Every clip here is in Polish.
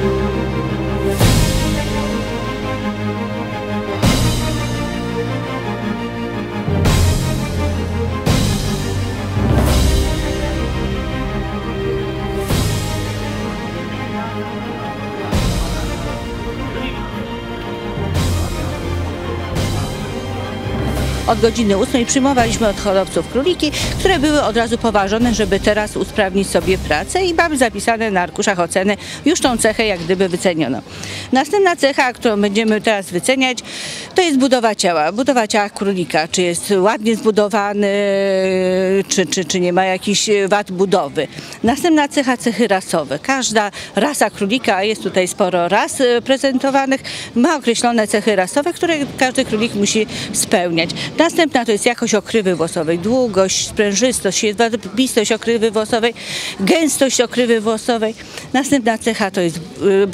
Od godziny 8 przyjmowaliśmy od hodowców króliki, które były od razu poważone, żeby teraz usprawnić sobie pracę i mamy zapisane na arkuszach oceny już tą cechę jak gdyby wyceniono. Następna cecha, którą będziemy teraz wyceniać, to jest budowa ciała. Budowa ciała królika, czy jest ładnie zbudowany, czy nie ma jakichś wad budowy. Następna cecha, cechy rasowe. Każda rasa królika, a jest tutaj sporo ras prezentowanych, ma określone cechy rasowe, które każdy królik musi spełniać. Następna to jest jakość okrywy włosowej, długość, sprężystość, jedwabistość okrywy włosowej, gęstość okrywy włosowej. Następna cecha to jest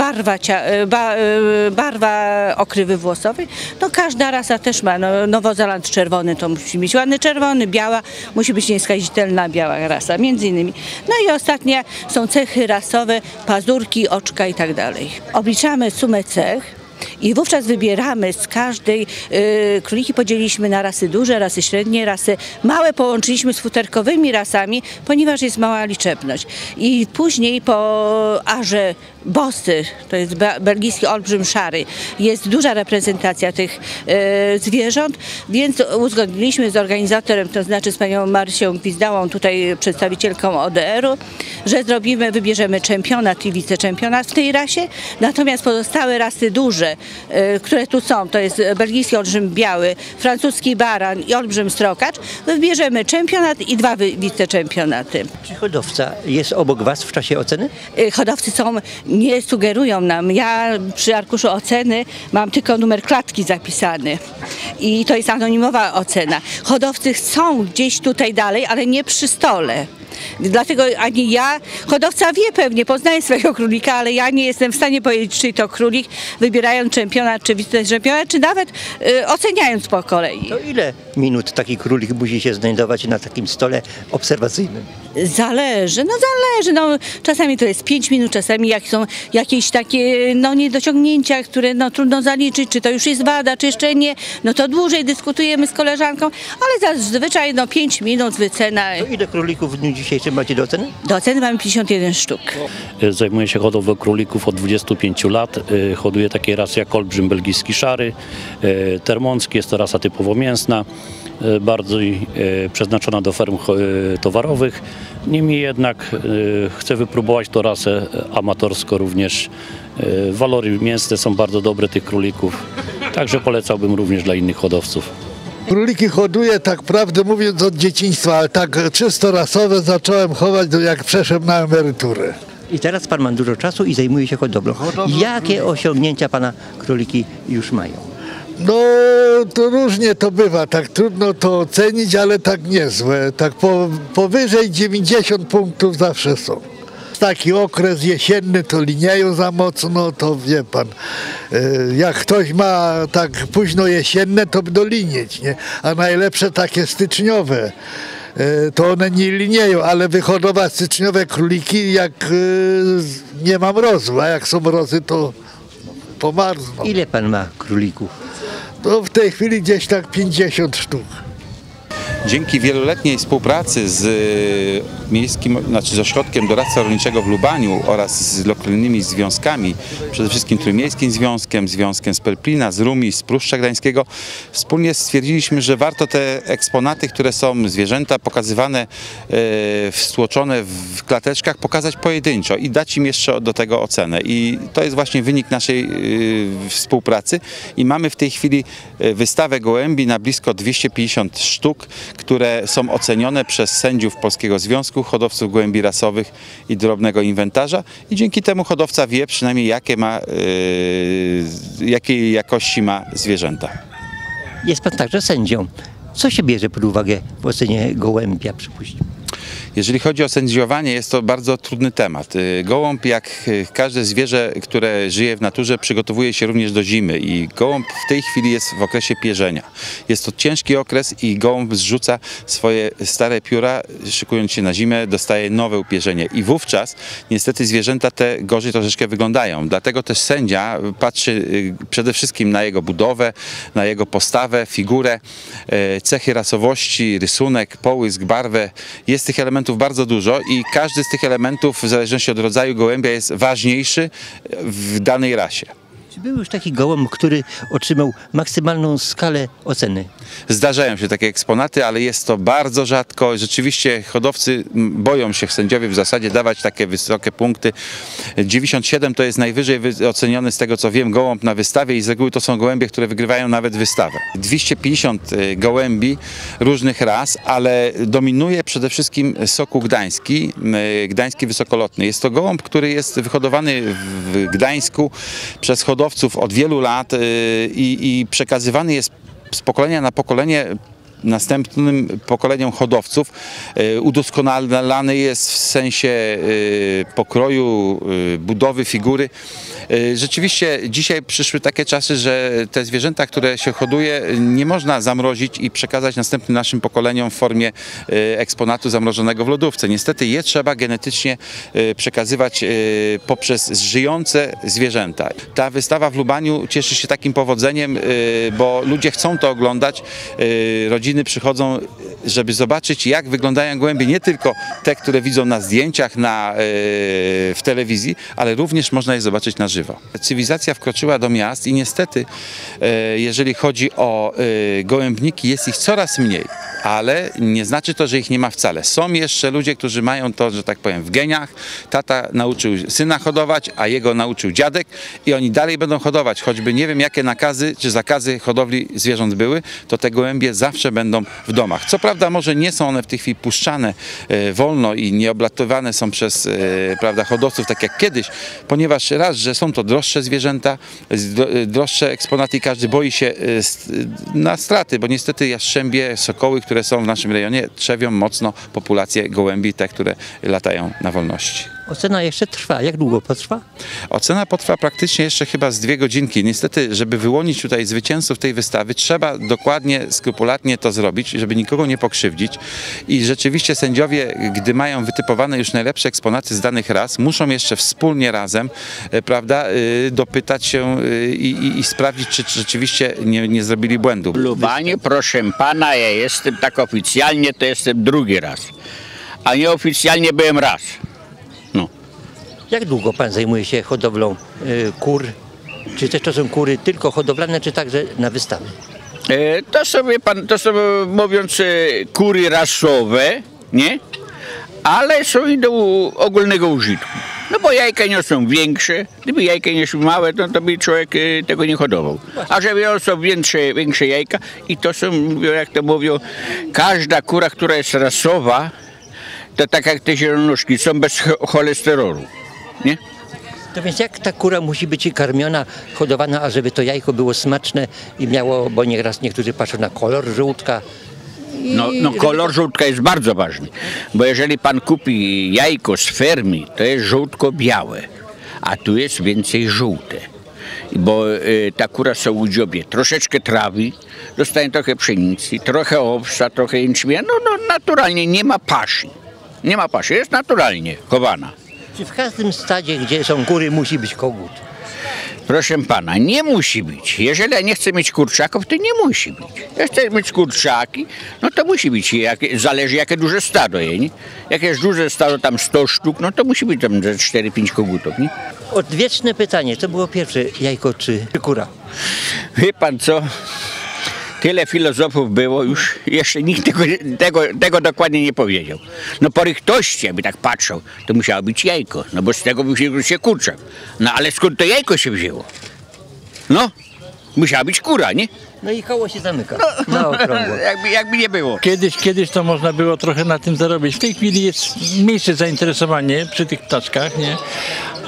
barwa okrywy włosowej. No, każda rasa też ma, no, Nowozeland czerwony to musi mieć ładny czerwony, biała musi być nieskazitelna biała rasa, między innymi. No i ostatnie są cechy rasowe, pazurki, oczka i tak dalej. Obliczamy sumę cech. I wówczas wybieramy z każdej, króliki podzieliliśmy na rasy duże, rasy średnie, rasy małe, połączyliśmy z futerkowymi rasami, ponieważ jest mała liczebność. I później po arze bosy, to jest belgijski olbrzym szary, jest duża reprezentacja tych zwierząt, więc uzgodniliśmy z organizatorem, to znaczy z panią Marysią Gwizdałą, tutaj przedstawicielką ODR-u, że wybierzemy czempionat i wiceczempionat w tej rasie, natomiast pozostałe rasy duże, które tu są, to jest belgijski olbrzym biały, francuski baran i olbrzym strokacz, wybierzemy czempionat i 2 wiceczempionaty. Czy hodowca jest obok was w czasie oceny? Hodowcy nie sugerują nam. Ja przy arkuszu oceny mam tylko numer klatki zapisany i to jest anonimowa ocena. Hodowcy są gdzieś tutaj dalej, ale nie przy stole. Dlatego ani ja, hodowca wie pewnie, poznaje swojego królika, ale ja nie jestem w stanie powiedzieć, czy to królik, wybierając czempionat, czy wiceczempionat, czy nawet oceniając po kolei. To ile minut taki królik musi się znajdować na takim stole obserwacyjnym? Zależy. Czasami to jest 5 minut, czasami jak są jakieś takie niedociągnięcia, które trudno zaliczyć, czy to już jest wada, czy jeszcze nie, no to dłużej dyskutujemy z koleżanką, ale zazwyczaj 5 minut wycena. To ile królików w dniu dzisiejszym macie do oceny? Do oceny mamy 51 sztuk. Zajmuję się hodowlą królików od 25 lat. Hoduję takie rasy jak olbrzym belgijski szary, termoncki, jest to rasa typowo mięsna, bardziej przeznaczona do ferm towarowych. Niemniej jednak chcę wypróbować tą rasę amatorsko również. Walory mięsne są bardzo dobre tych królików, także polecałbym również dla innych hodowców. Króliki hoduję, tak prawdę mówiąc, od dzieciństwa, ale tak czysto rasowe zacząłem chować, jak przeszedłem na emeryturę. I teraz pan ma dużo czasu i zajmuje się hodowlą. Jakie osiągnięcia pana króliki już mają? No, to różnie to bywa, tak trudno to ocenić, ale tak niezłe. Tak powyżej 90 punktów zawsze są. Taki okres jesienny to linieją za mocno, to wie pan, jak ktoś ma tak późno jesienne, to by dolinieć, nie? A najlepsze takie styczniowe, to one nie linieją, ale wyhodować styczniowe króliki, jak nie ma mrozu, a jak są mrozy, to pomarzną. Ile pan ma królików? To w tej chwili gdzieś tak 50 sztuk. Dzięki wieloletniej współpracy z z Ośrodkiem Doradztwa Rolniczego w Lubaniu oraz z lokalnymi związkami, przede wszystkim Trójmiejskim Związkiem, Związkiem z Pelplina, z Rumi, z Pruszcza Gdańskiego, wspólnie stwierdziliśmy, że warto te eksponaty, które są zwierzęta pokazywane, stłoczone w klateczkach, pokazać pojedynczo i dać im jeszcze do tego ocenę. I to jest właśnie wynik naszej współpracy i mamy w tej chwili wystawę gołębi na blisko 250 sztuk, które są ocenione przez sędziów Polskiego Związku Hodowców Gołębi Rasowych i Drobnego Inwentarza i dzięki temu hodowca wie przynajmniej jakiej jakości ma zwierzęta. Jest pan także sędzią. Co się bierze pod uwagę w ocenie gołębia, przypuśćmy? Jeżeli chodzi o sędziowanie, jest to bardzo trudny temat. Gołąb, jak każde zwierzę, które żyje w naturze, przygotowuje się również do zimy i gołąb w tej chwili jest w okresie pierzenia. Jest to ciężki okres i gołąb zrzuca swoje stare pióra, szykując się na zimę, dostaje nowe upierzenie i wówczas niestety zwierzęta te gorzej troszeczkę wyglądają. Dlatego też sędzia patrzy przede wszystkim na jego budowę, na jego postawę, figurę, cechy rasowości, rysunek, połysk, barwę. Jest tych elementów bardzo dużo i każdy z tych elementów w zależności od rodzaju gołębia jest ważniejszy w danej rasie. Czy był już taki gołąb, który otrzymał maksymalną skalę oceny? Zdarzają się takie eksponaty, ale jest to bardzo rzadko. Rzeczywiście hodowcy boją się, sędziowie w zasadzie, dawać takie wysokie punkty. 97 to jest najwyżej oceniony, z tego co wiem, gołąb na wystawie i z reguły to są gołębie, które wygrywają nawet wystawę. 250 gołębi różnych ras, ale dominuje przede wszystkim soku gdański, gdański wysokolotny. Jest to gołąb, który jest wyhodowany w Gdańsku przez hodowców od wielu lat i przekazywany jest z pokolenia na pokolenie następnym pokoleniom hodowców. Udoskonalany jest w sensie pokroju, budowy figury. Rzeczywiście dzisiaj przyszły takie czasy, że te zwierzęta, które się hoduje, nie można zamrozić i przekazać następnym naszym pokoleniom w formie eksponatu zamrożonego w lodówce. Niestety je trzeba genetycznie przekazywać poprzez żyjące zwierzęta. Ta wystawa w Lubaniu cieszy się takim powodzeniem, bo ludzie chcą to oglądać. Rodziny przychodzą, żeby zobaczyć, jak wyglądają gołębie, nie tylko te, które widzą na zdjęciach, w telewizji, ale również można je zobaczyć na żywo. Cywilizacja wkroczyła do miast i niestety, jeżeli chodzi o gołębniki, jest ich coraz mniej, ale nie znaczy to, że ich nie ma wcale. Są jeszcze ludzie, którzy mają to, że tak powiem, w geniach. Tata nauczył syna hodować, a jego nauczył dziadek i oni dalej będą hodować. Choćby nie wiem, jakie nakazy czy zakazy hodowli zwierząt były, to te gołębie zawsze będą w domach. Co prawda może nie są one w tej chwili puszczane wolno i nie oblatywane są przez hodowców tak jak kiedyś, ponieważ raz, że są to droższe zwierzęta, droższe eksponaty i każdy boi się na straty, bo niestety jastrzębie, sokoły, które są w naszym rejonie, trzewią mocno populację gołębi, te, które latają na wolności. Ocena jeszcze trwa. Jak długo potrwa? Ocena potrwa praktycznie jeszcze chyba z 2 godzinki. Niestety, żeby wyłonić tutaj zwycięzców tej wystawy, trzeba dokładnie, skrupulatnie to zrobić, żeby nikogo nie pokrzywdzić. I rzeczywiście sędziowie, gdy mają wytypowane już najlepsze eksponaty z danych ras, muszą jeszcze wspólnie razem, prawda, dopytać się i sprawdzić, czy rzeczywiście nie zrobili błędu. W Lubaniu, proszę pana, ja jestem tak oficjalnie, to jestem drugi raz, a nieoficjalnie byłem raz. Jak długo pan zajmuje się hodowlą kur? Czy też to są kury tylko hodowlane, czy także na wystawy? To są mówiąc kury rasowe, nie? Ale są i do ogólnego użytku. No bo jajka nie są większe, gdyby jajka nie są małe, to by człowiek tego nie hodował. A żeby one są większe jajka i to są, jak to mówią, każda kura, która jest rasowa, to tak jak te zielonuszki, są bez cholesterolu, nie? To więc jak ta kura musi być karmiona, hodowana, ażeby to jajko było smaczne i miało, bo nieraz niektórzy patrzą na kolor żółtka. No kolor żółtka jest bardzo ważny, bo jeżeli pan kupi jajko z fermy, to jest żółtko białe, a tu jest więcej żółte. Bo ta kura są u dziobie troszeczkę trawy, dostaje trochę pszenicy, trochę owsa, trochę jęczmienia, no naturalnie nie ma paszy. Nie ma paszy, jest naturalnie chowana. Czy w każdym stadzie, gdzie są kury, musi być kogut? Proszę pana, nie musi być. Jeżeli ja nie chcę mieć kurczaków, to nie musi być. Ja chcę mieć kurczaki, no to musi być. Zależy jakie duże stado je, nie? Jak jest duże stado, tam 100 sztuk, no to musi być tam 4-5 kogutów, nie? Odwieczne pytanie, co było pierwsze, jajko czy kura? Wie pan co? Tyle filozofów było, już jeszcze nikt tego dokładnie nie powiedział. No po rychtości, jakby tak patrzał, to musiało być jajko, no bo z tego by się kurczak. No ale skąd to jajko się wzięło? No, musiała być kura, nie? No i koło się zamyka. Na okrągło. jakby nie było. Kiedyś to można było trochę na tym zarobić. W tej chwili jest mniejsze zainteresowanie przy tych ptaczkach, nie?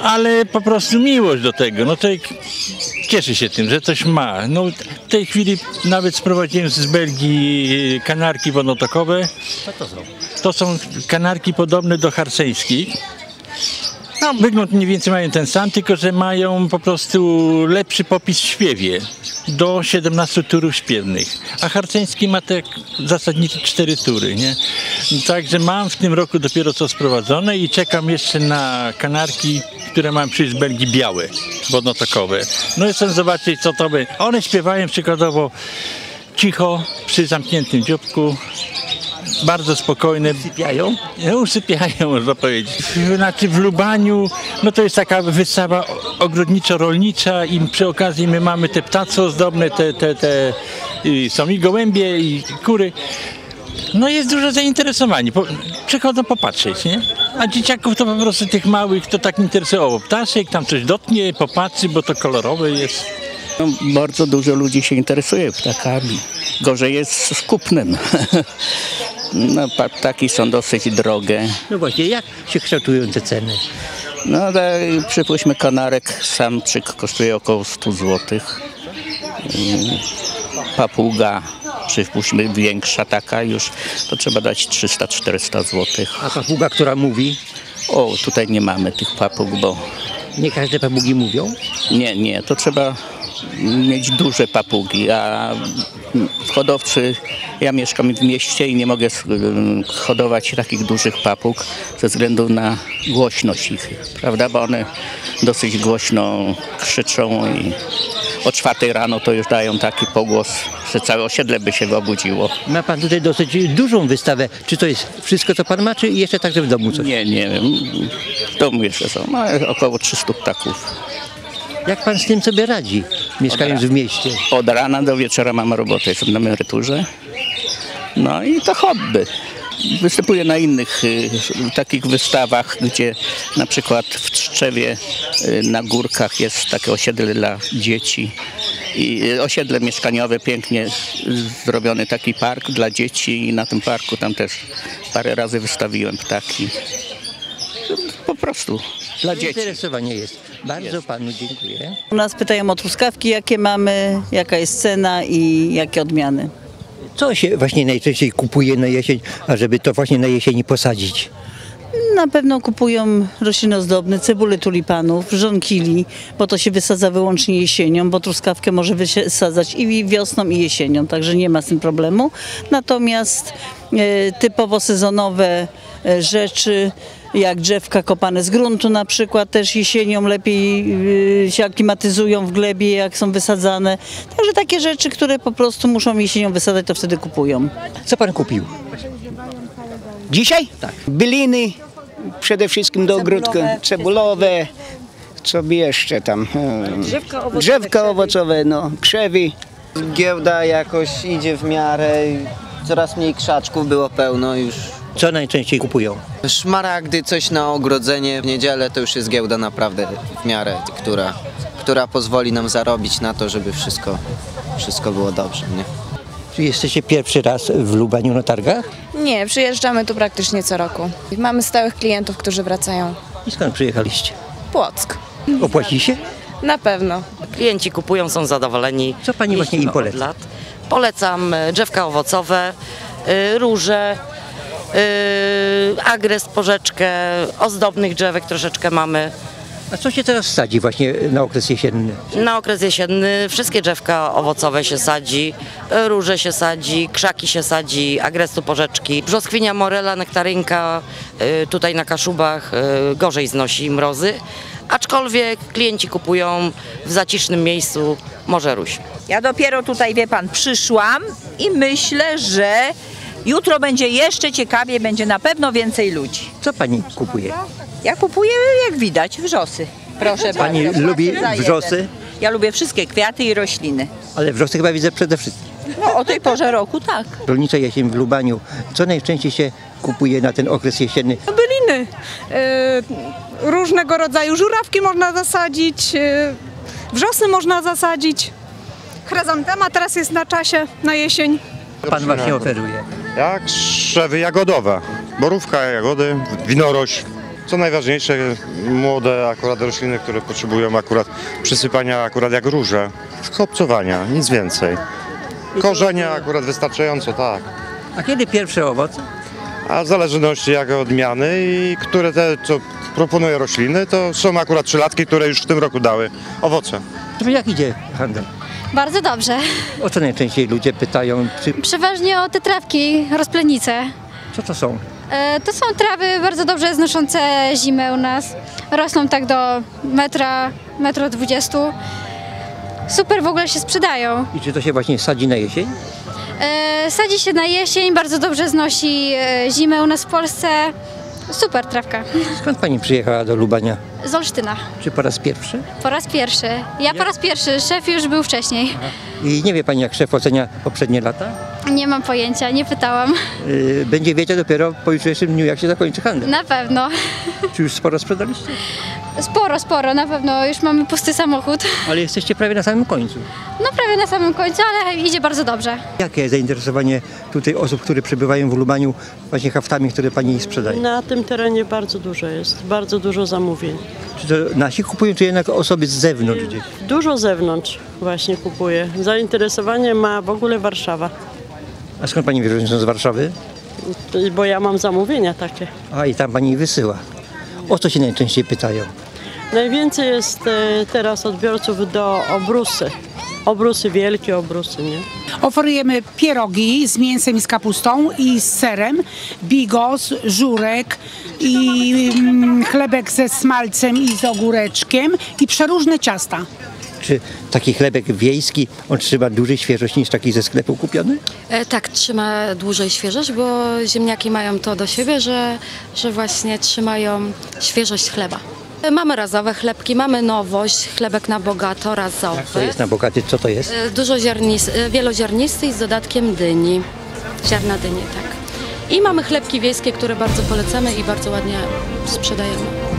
ale po prostu miłość do tego. No człowiek cieszy się tym, że coś ma. No w tej chwili nawet sprowadziłem z Belgii kanarki wodotokowe. Co to są? To są kanarki podobne do harceńskich. No, wygląd mniej więcej mają ten sam, tylko że mają po prostu lepszy popis w śpiewie. Do 17 turów śpiewnych. A harceński ma te zasadnicze 4 tury, nie? Także mam w tym roku dopiero co sprowadzone i czekam jeszcze na kanarki, które mam przyjść z Belgii, białe, wodotokowe. No i chcę zobaczyć, co to by. One śpiewają przykładowo cicho, przy zamkniętym dzióbku. Bardzo spokojne. Sypiają? No, usypiają, można powiedzieć. Znaczy w Lubaniu, no to jest taka wystawa ogrodniczo-rolnicza i przy okazji my mamy te ptactwo ozdobne, są i gołębie, i kury. No jest duże zainteresowanie. Przychodzą popatrzeć, nie? A dzieciaków to po prostu tych małych to tak interesowało. Ptaszek tam coś dotknie, popatrzy, bo to kolorowe jest. No, bardzo dużo ludzi się interesuje ptakami. Gorzej jest z kupnem. No, ptaki są dosyć drogie. No właśnie, jak się kształtują te ceny? No, przypuśćmy, kanarek samczyk kosztuje około 100 zł. Papuga, przypuśćmy, większa taka już, to trzeba dać 300-400 zł. A papuga, która mówi? O, tutaj nie mamy tych papug, bo... Nie każde papugi mówią? Nie, to trzeba mieć duże papugi, a hodowcy, ja mieszkam w mieście i nie mogę hodować takich dużych papug ze względu na głośność ich, prawda, bo one dosyć głośno krzyczą i o 4 rano to już dają taki pogłos, że całe osiedle by się obudziło. Ma pan tutaj dosyć dużą wystawę. Czy to jest wszystko, co pan ma, czy jeszcze także w domu coś? Nie, w domu jeszcze są, około 300 ptaków. Jak pan z tym sobie radzi, mieszkając w mieście? Od rana do wieczora mam robotę, jestem na emeryturze. No i to hobby. Występuję na innych takich wystawach, gdzie na przykład w Tczewie na górkach jest takie osiedle dla dzieci. I osiedle mieszkaniowe, pięknie zrobiony taki park dla dzieci i na tym parku tam też parę razy wystawiłem ptaki. Po prostu dla dzieci. Zainteresowanie jest. Bardzo panu dziękuję. U nas pytają o truskawki, jakie mamy, jaka jest cena i jakie odmiany. Co się właśnie najczęściej kupuje na jesień, ażeby to właśnie na jesieni posadzić? Na pewno kupują rośliny ozdobne, cebulę tulipanów, żonkili, bo to się wysadza wyłącznie jesienią, bo truskawkę może wysadzać i wiosną, i jesienią, także nie ma z tym problemu. Natomiast typowo sezonowe rzeczy, jak drzewka kopane z gruntu na przykład, też jesienią lepiej się aklimatyzują w glebie, jak są wysadzane. Także takie rzeczy, które po prostu muszą jesienią wysadzać, to wtedy kupują. Co pan kupił? Dzisiaj? Tak. Byliny, przede wszystkim do ogródka, cebulowe, co by jeszcze tam? Drzewka owocowe, no, krzewy. Giełda jakoś idzie w miarę, coraz mniej krzaczków było pełno już. Co najczęściej kupują? Szmaragdy, coś na ogrodzenie. W niedzielę to już jest giełda naprawdę w miarę, która pozwoli nam zarobić na to, żeby wszystko było dobrze, nie? Czy jesteście pierwszy raz w Lubaniu na targach? Nie, przyjeżdżamy tu praktycznie co roku. Mamy stałych klientów, którzy wracają. I skąd przyjechaliście? Płock. Opłaci się? Na pewno. Klienci kupują, są zadowoleni. Co pani właśnie im poleca? Od lat. Polecam drzewka owocowe, róże, agres, porzeczkę, ozdobnych drzewek troszeczkę mamy. A co się teraz sadzi właśnie na okres jesienny? Na okres jesienny wszystkie drzewka owocowe się sadzi, róże się sadzi, krzaki się sadzi, agrestu, porzeczki. Brzoskwinia, morela, nektarynka tutaj na Kaszubach gorzej znosi mrozy, aczkolwiek klienci kupują w zacisznym miejscu Morze Ruś. Ja dopiero tutaj, wie pan, przyszłam i myślę, że jutro będzie jeszcze ciekawiej, będzie na pewno więcej ludzi. Co pani kupuje? Ja kupuję, jak widać, wrzosy. Proszę Pani bardzo. lubi wrzosy? Ja lubię wszystkie kwiaty i rośliny. Ale wrzosy chyba widzę przede wszystkim. No, o tej porze roku tak. Rolnicza jesień w Lubaniu. Co najczęściej się kupuje na ten okres jesienny? Byliny. Różnego rodzaju żurawki można zasadzić, wrzosy można zasadzić. Chryzantema teraz jest na czasie, na jesień. Pan właśnie oferuje. Jak drzewy jagodowe, borówka, jagody, winorośl. Co najważniejsze, młode akurat rośliny, które potrzebują akurat przysypania, akurat jak róże, obcowania, nic więcej. Korzenia akurat wystarczająco, tak. A kiedy pierwsze owoce? A w zależności jak odmiany i które te, co proponują rośliny, to są akurat 3-latki, które już w tym roku dały owoce. Jak idzie handel? Bardzo dobrze. O co najczęściej ludzie pytają? Czy... Przeważnie o te trawki, rozplenice. Co to są? To są trawy bardzo dobrze znoszące zimę u nas. Rosną tak do metra 20. Super w ogóle się sprzedają. I czy to się właśnie sadzi na jesień? Sadzi się na jesień, bardzo dobrze znosi zimę u nas w Polsce. Super trawka. Skąd pani przyjechała do Lubania? Z Olsztyna. Czy po raz pierwszy? Po raz pierwszy. Ja po raz pierwszy, szef już był wcześniej. I nie wie pani, jak szef ocenia poprzednie lata? Nie mam pojęcia, nie pytałam. Będzie wiedział dopiero po jutrzejszym dniu, jak się zakończy handel. Na pewno. Czy już sporo sprzedaliście? Sporo, na pewno. Już mamy pusty samochód. Ale jesteście prawie na samym końcu. No prawie na samym końcu, ale idzie bardzo dobrze. Jakie zainteresowanie tutaj osób, które przebywają w Lubaniu właśnie haftami, które pani sprzedaje? Na tym terenie bardzo dużo jest, bardzo dużo zamówień. Czy to nasi kupują, czy jednak osoby z zewnątrz gdzieś? Dużo z zewnątrz właśnie kupuje. Zainteresowanie ma w ogóle Warszawa. A skąd pani wie, że są z Warszawy? Bo ja mam zamówienia takie. A i tam pani wysyła. O co się najczęściej pytają? Najwięcej jest teraz odbiorców do obrusy. Obrusy, wielkie obrusy, nie? Oferujemy pierogi z mięsem i z kapustą i z serem, bigos, żurek i chlebek ze smalcem i z ogóreczkiem i przeróżne ciasta. Czy taki chlebek wiejski, on trzyma dłużej świeżość niż taki ze sklepu kupiony? Tak, trzyma dłużej świeżość, bo ziemniaki mają to do siebie, że właśnie trzymają świeżość chleba. Mamy razowe chlebki, mamy nowość, chlebek na bogato, razowy. To jest na bogaty, co to jest? Wieloziarnisty i z dodatkiem dyni, ziarna dyni, tak. I mamy chlebki wiejskie, które bardzo polecamy i bardzo ładnie sprzedajemy.